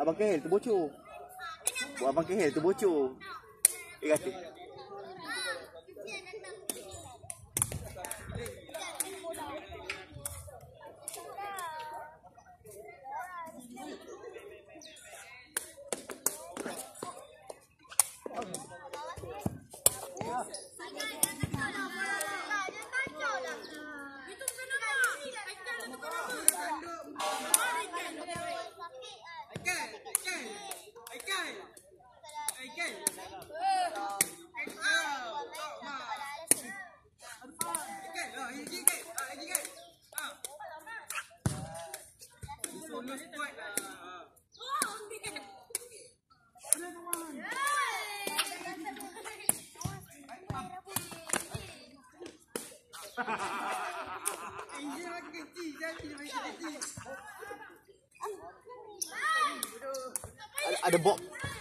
Abang Kahil terbocor. Buat Abang Kahil terbocor. Dia kata. Ada box.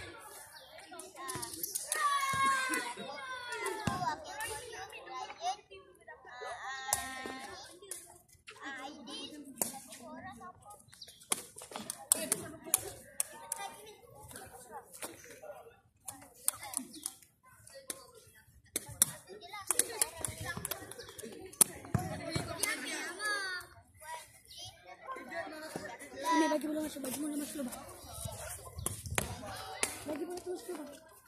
Ini bagi bola masuk, bagi bola masuk bang. Bagi bola terus bang.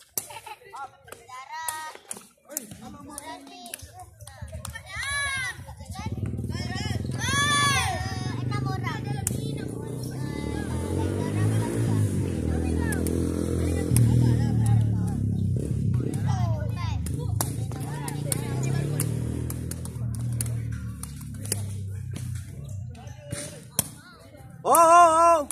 Oh.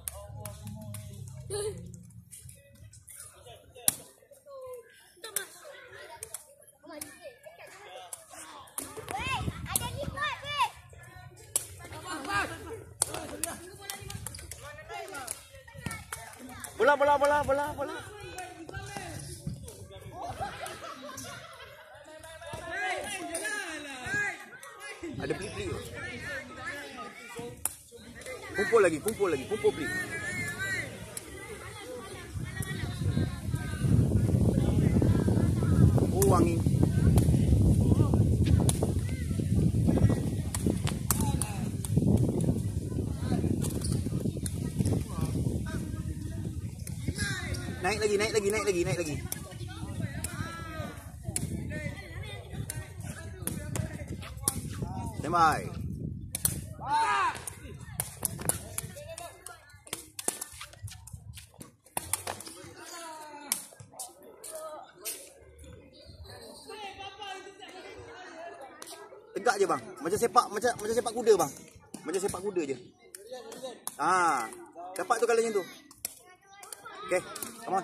Bola. Ada pelik-pelik. Kumpul lagi, kumpul pelik. Oh, wangi. Naik lagi. Tembak. Tegak je bang. Macam sepak kuda bang. Macam sepak kuda je. Dapat tu kalanya tu. Okay, come on.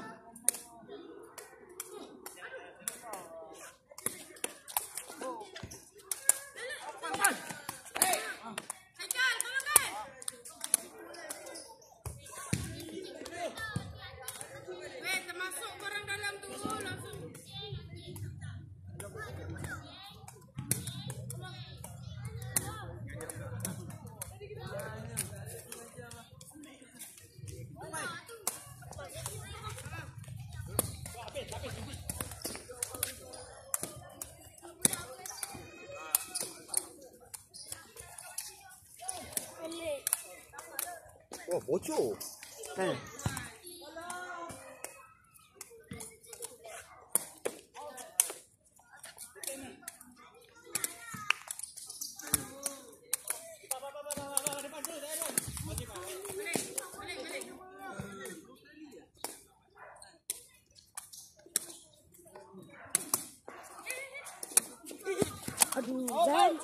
Oh, bocor. Kan? Aduh, dan.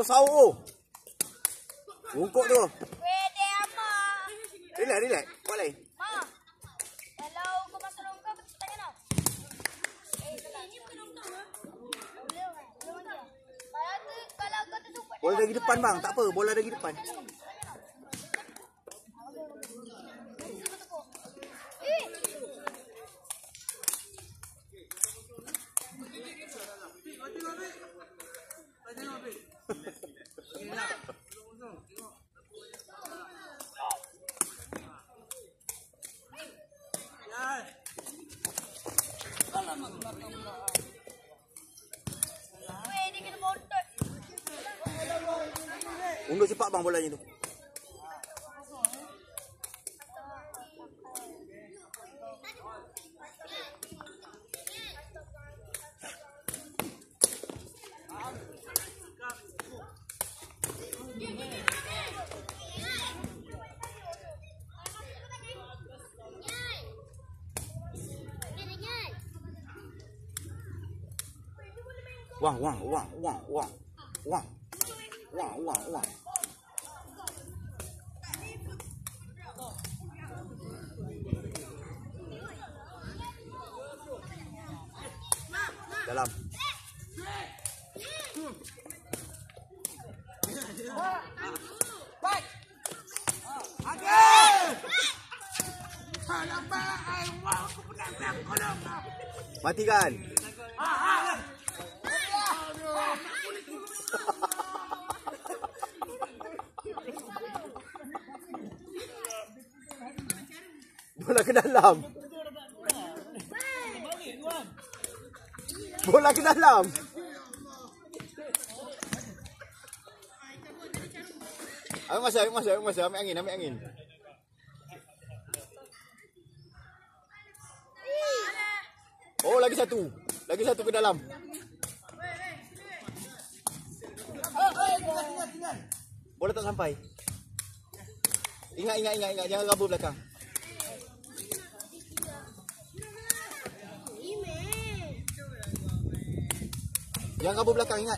kau sauk. Bungkuk tu. Wede apa? Relax. Buat lain. Ma. Kalau kau masuk longkang, betul tanya nak. Ini bukan longkang ah. Boleh kan? Boleh dia. Kalau kau terjumpa. Bola lagi depan bang. Tak apa, bola lagi depan. Weh, dia kena bontot. Unduk cepat bang bolanya tu. Wang. Dalam. Matikan. Bola ke dalam. Bola ke dalam. Ambil masa, ambil angin. Oh, lagi satu ke dalam. Bola tak sampai. Ingat, jangan rabur belakang. Jangan kabur belakang, ingat.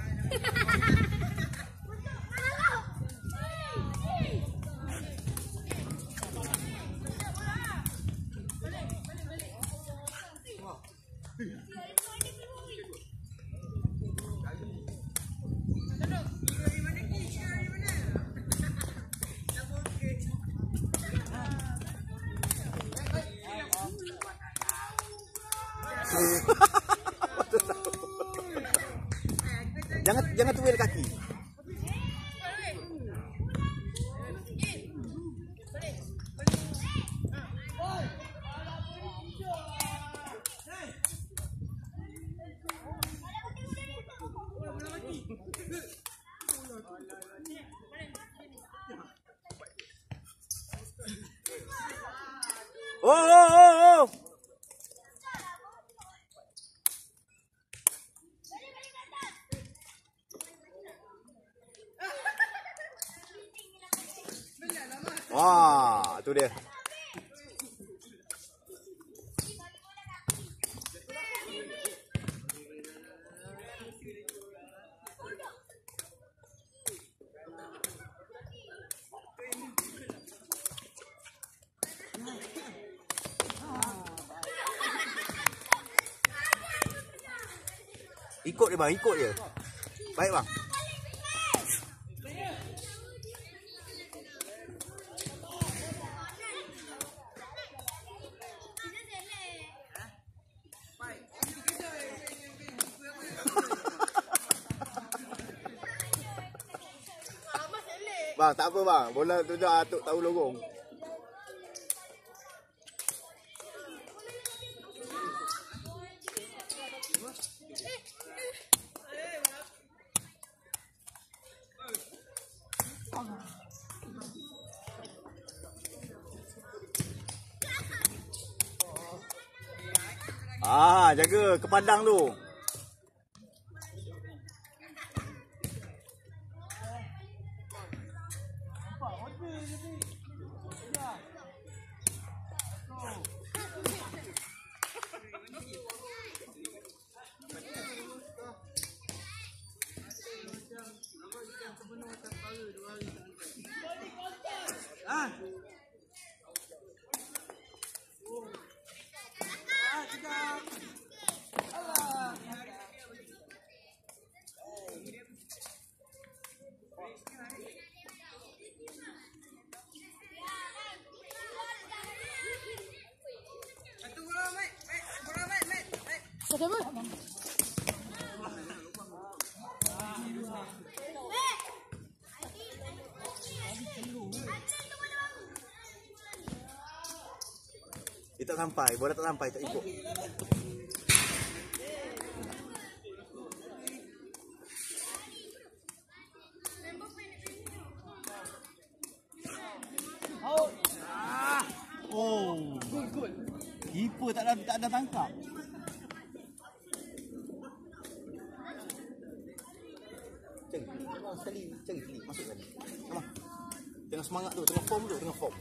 Jangan tuil kaki. Oh. Wah, tu dia. Ikut dia bang, ikut dia. Baik bang. Bang, tak apa bang. Bola tu dah atuk tahu lorong. Jaga ke padang tu. Kata apa? Dia tak sampai, bola tak sampai, tak ikut. Oh, good. Keeper tak ada tangkap. Cari sekali, masuk tadi. Come on. Tengah semangat tu, tengah form tu, tengah form.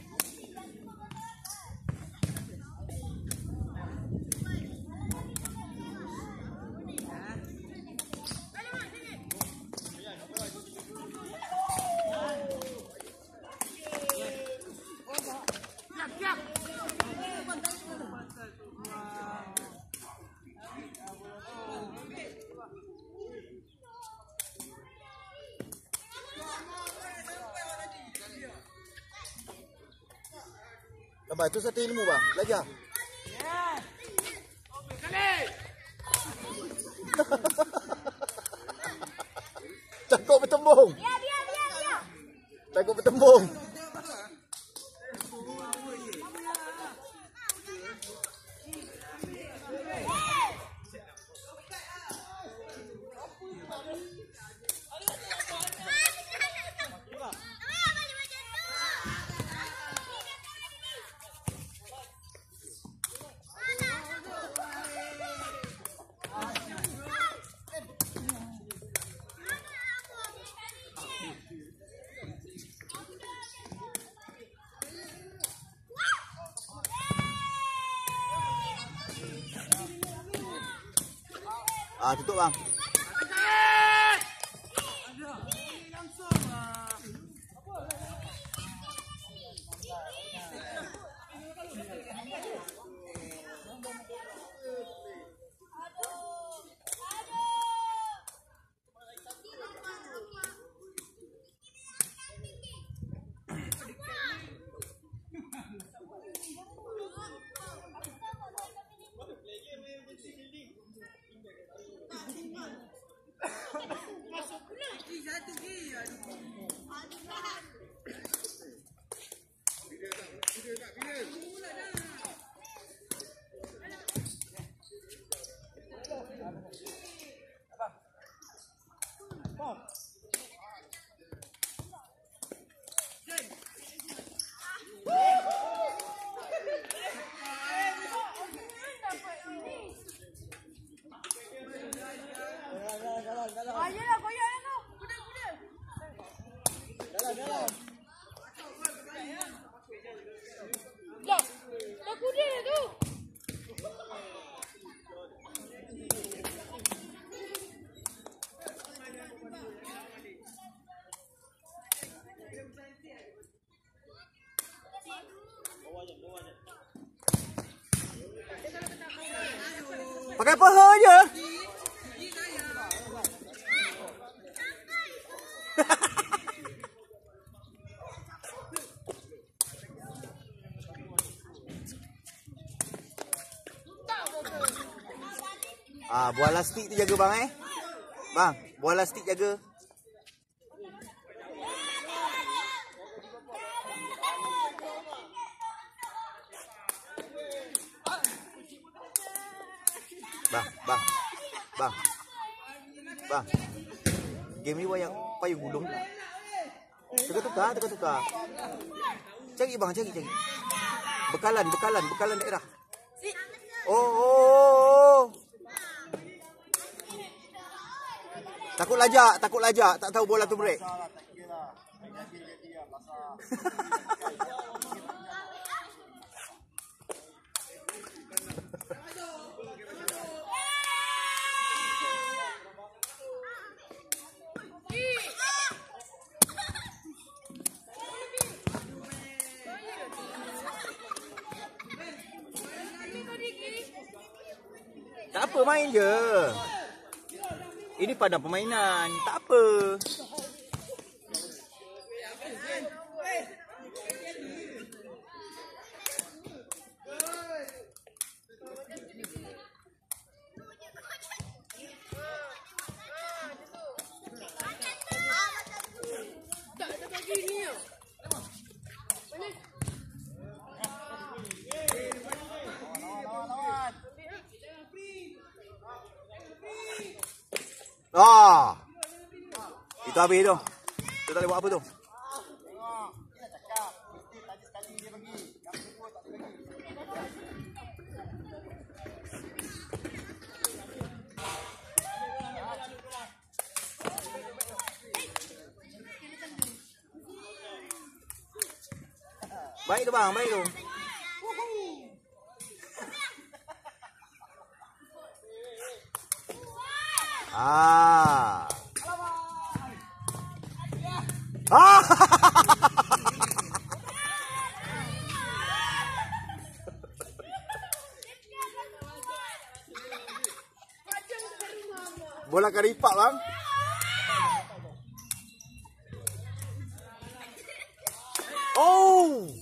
Abang, itu satu ilmu bang, belajar. Takut bertembung. Takut bertembung. Ah, tutup bang. Pakai paha je. Ah, buah lastik tu jaga bang Bang, buah lastik jaga. Bang. Game ni wayang payung gulung. Tukar. Cari bang, cari. Bekalan daerah. Oh. Takut lajak, tak tahu bola tu break. Tak apa, main je. Ini padang permainan, tak apa. Ah. Itu habis tu. Tu tak boleh buat apa tu. Baik tu bang, baik tu. Ah. Ah. Bola karipak bang. Oh.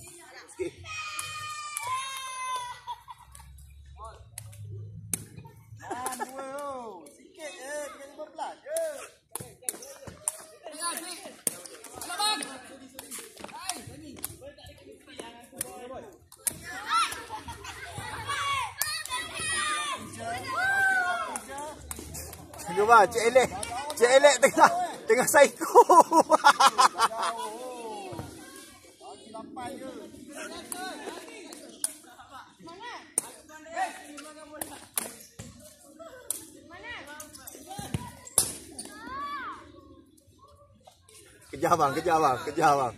Cuba Cik Elek tengah psycho. Kejar bang.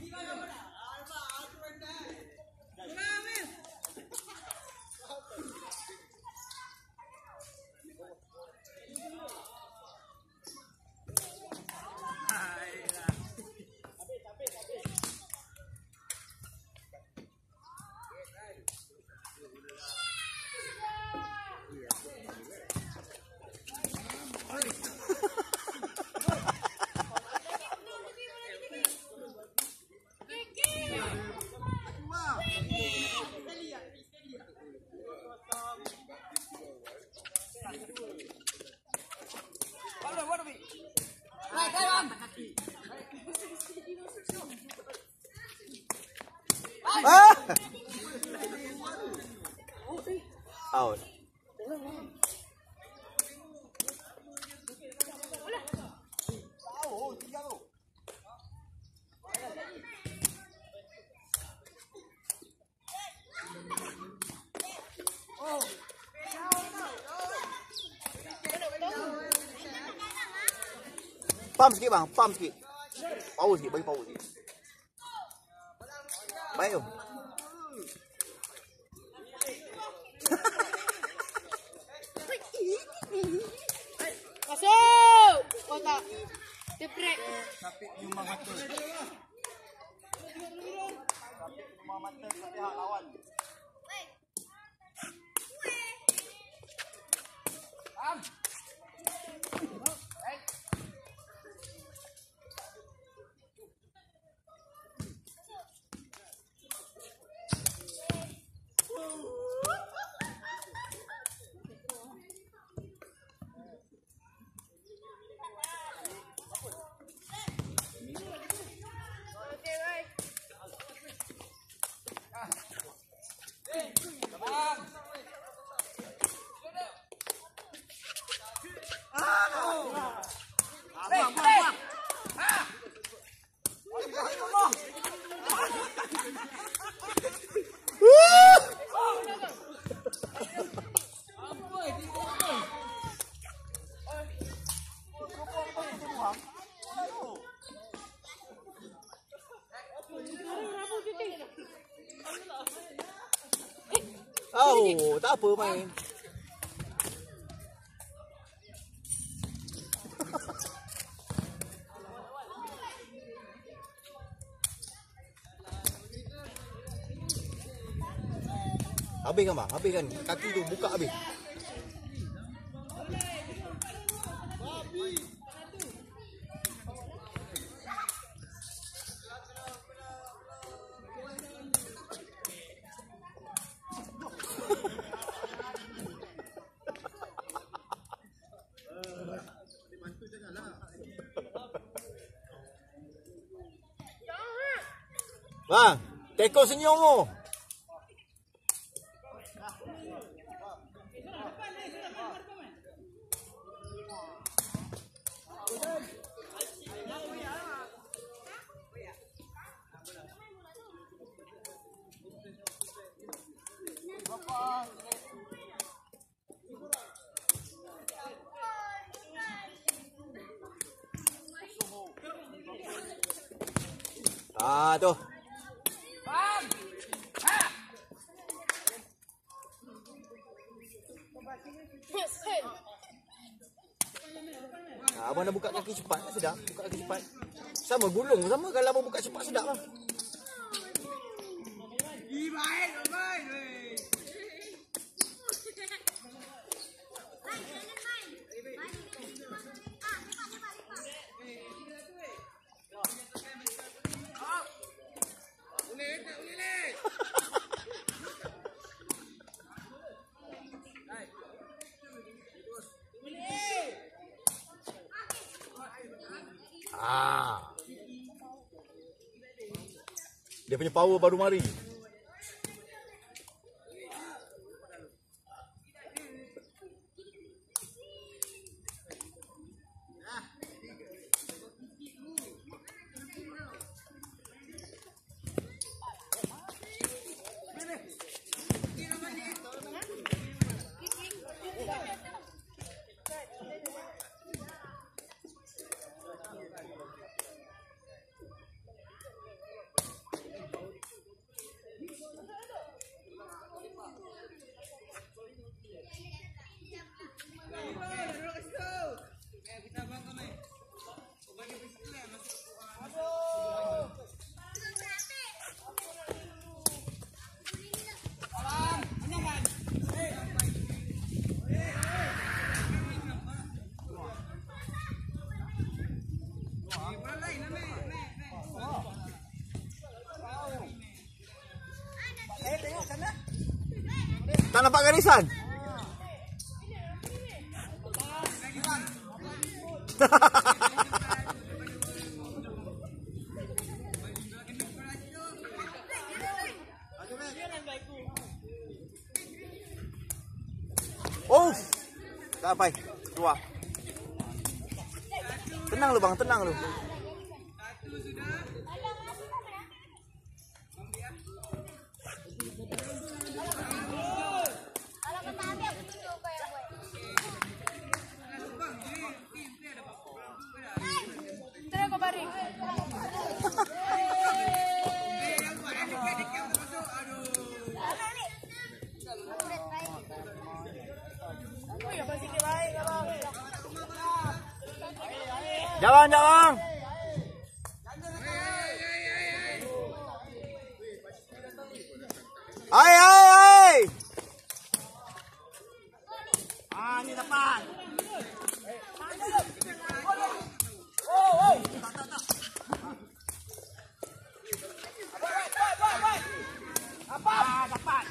Ah! Out. Pump sikit bang, pump sikit. Power sikit, bagi power sikit. Baik tu. Masuk. Kotak. Deprek. Tapi nyumbang mata. Tapi nyumbang mata ke pihak lawan. Oh, tak apa main. Habis kan bang? Habis kan? Kaki tu buka habis. Bang, teko senyum tu. Ah, tuh. Ah, abang dah buka kaki cepat, sedap. Buka kaki cepat. Sama gulung sama kalau abang buka cepat sedap bang. Ah. Dia punya power baru mari. Tak nampak garisan? Oh, tak apa, keluar. Tenang lu bang, tenang lu. Jawang, jawang. Ai, ai, ai. Ah, ini dapat. Apa? Dapat.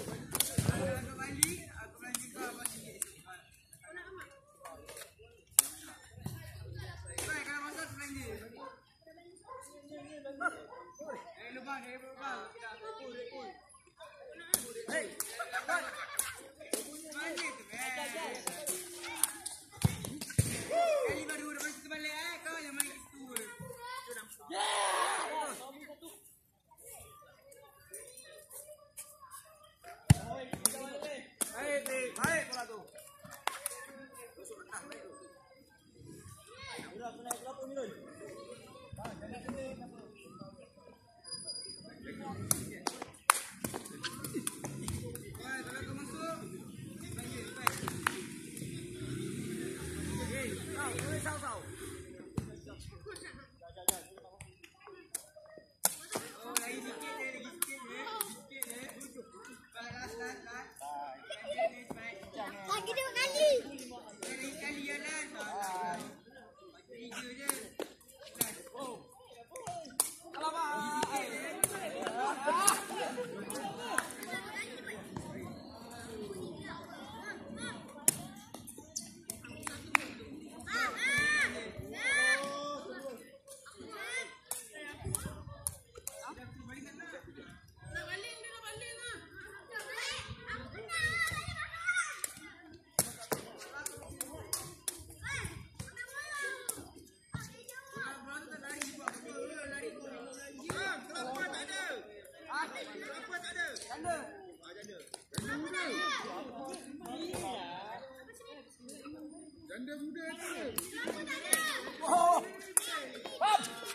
Lagi dia kali. Sekali je lah. 3 je. Ganda muda tu. Oh. Up.